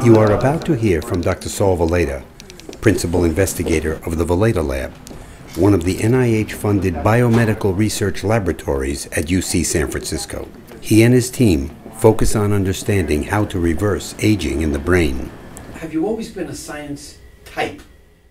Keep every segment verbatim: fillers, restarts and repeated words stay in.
You are about to hear from Doctor Saul Villeda, Principal Investigator of the Villeda Lab, one of the N I H-funded biomedical research laboratories at U C San Francisco. He and his team focus on understanding how to reverse aging in the brain. Have you always been a science type?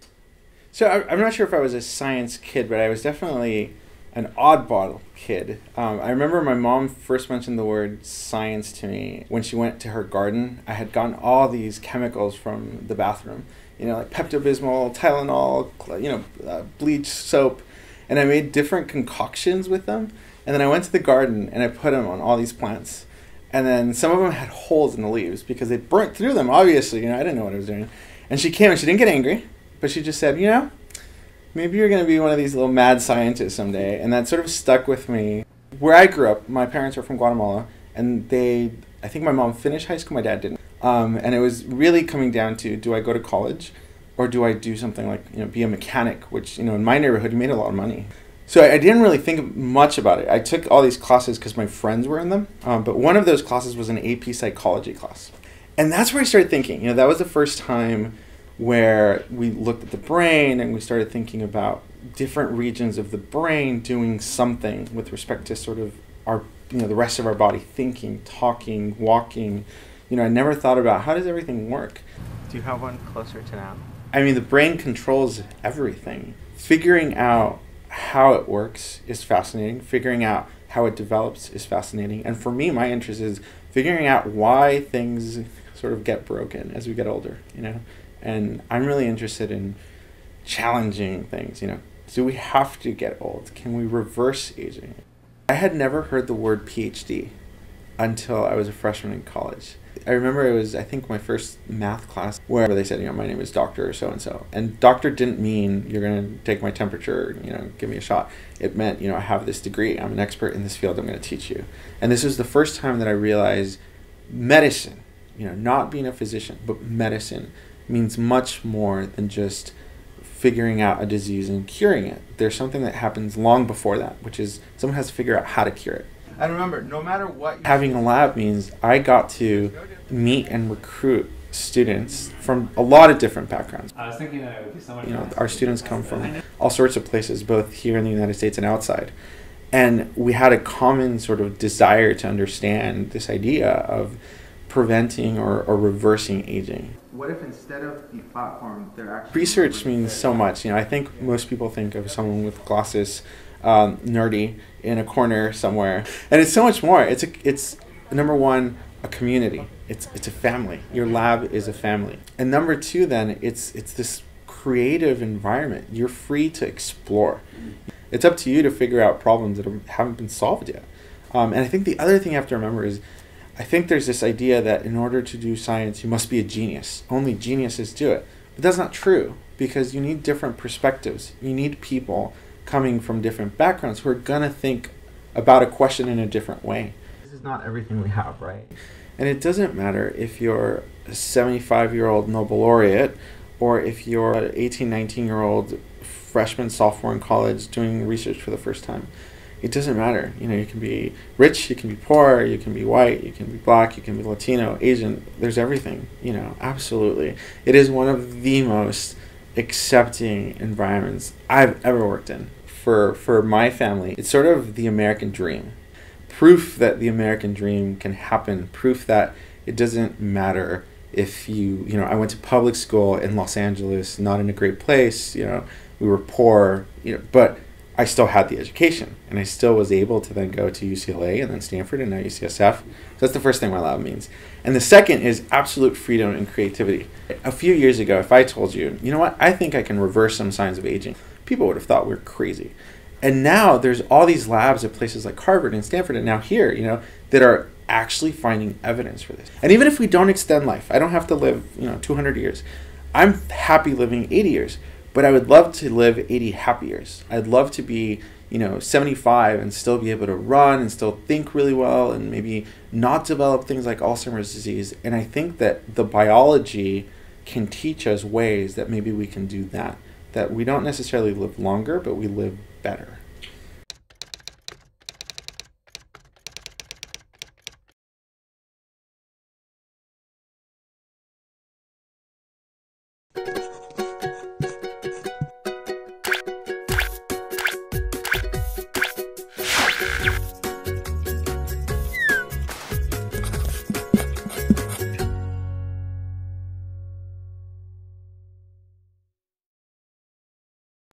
So I'm not sure if I was a science kid, but I was definitely an oddball kid. Um, I remember my mom first mentioned the word science to me when she went to her garden. I had gotten all these chemicals from the bathroom, you know, like Pepto-Bismol, Tylenol, you know, uh, bleach, soap, and I made different concoctions with them. And then I went to the garden and I put them on all these plants. And then some of them had holes in the leaves because they burnt through them, obviously. You know, I didn't know what I was doing. And she came and she didn't get angry, but she just said, you know, maybe you're going to be one of these little mad scientists someday. And that sort of stuck with me. Where I grew up, my parents are from Guatemala, and they, I think my mom finished high school, my dad didn't. Um, and it was really coming down to, do I go to college or do I do something like, you know, be a mechanic, which, you know, in my neighborhood, you made a lot of money. So I, I didn't really think much about it. I took all these classes because my friends were in them. Um, but one of those classes was an A P psychology class. And that's where I started thinking, you know, that was the first time where we looked at the brain and we started thinking about different regions of the brain doing something with respect to sort of our, you know, the rest of our body, thinking, talking, walking. You know, I never thought about how does everything work. Do you have one closer to now? I mean, the brain controls everything. Figuring out how it works is fascinating. Figuring out how it develops is fascinating. And for me, my interest is figuring out why things sort of get broken as we get older, you know. And I'm really interested in challenging things, you know. Do we have to get old? Can we reverse aging? I had never heard the word P H D until I was a freshman in college. I remember it was, I think, my first math class where they said, you know, my name is Doctor so-and-so. And doctor didn't mean you're going to take my temperature, you know, give me a shot. It meant, you know, I have this degree. I'm an expert in this field. I'm going to teach you. And this was the first time that I realized medicine, you know, not being a physician, but medicine means much more than just figuring out a disease and curing it. There's something that happens long before that, which is someone has to figure out how to cure it. And remember, no matter what... Having a lab means I got to meet and recruit students from a lot of different backgrounds. I was thinking that it would be someone... You know, our students come from all sorts of places, both here in the United States and outside. And we had a common sort of desire to understand this idea of preventing or, or reversing aging. What if instead of the platform, they're actually... Research means so much. You know, I think most people think of someone with glasses, um, nerdy, in a corner somewhere. And it's so much more. It's, a, it's number one, a community. It's, it's a family. Your lab is a family. And number two, then, it's, it's this creative environment. You're free to explore. It's up to you to figure out problems that haven't been solved yet. Um, and I think the other thing you have to remember is I think there's this idea that in order to do science, you must be a genius. Only geniuses do it. But that's not true, because you need different perspectives. You need people coming from different backgrounds who are going to think about a question in a different way. This is not everything we have, right? And it doesn't matter if you're a seventy-five-year-old Nobel laureate or if you're an eighteen, nineteen-year-old freshman, sophomore in college doing research for the first time. It doesn't matter. You know, you can be rich, you can be poor, you can be white, you can be black, you can be Latino, Asian. There's everything, you know, absolutely. It is one of the most accepting environments I've ever worked in. For, for my family, it's sort of the American dream. Proof that the American dream can happen. Proof that it doesn't matter if you, you know, I went to public school in Los Angeles, not in a great place, you know, we were poor, you know, but I still had the education, and I still was able to then go to U C L A and then Stanford and now U C S F. So that's the first thing my lab means. And the second is absolute freedom and creativity. A few years ago, if I told you, you know what, I think I can reverse some signs of aging, people would have thought we were crazy. And now there's all these labs at places like Harvard and Stanford and now here, you know, that are actually finding evidence for this. And even if we don't extend life, I don't have to live, you know, two hundred years. I'm happy living eighty years. But I would love to live eighty happy years. I'd love to be, you know, seventy-five and still be able to run and still think really well and maybe not develop things like Alzheimer's disease. And I think that the biology can teach us ways that maybe we can do that. That we don't necessarily live longer, but we live better.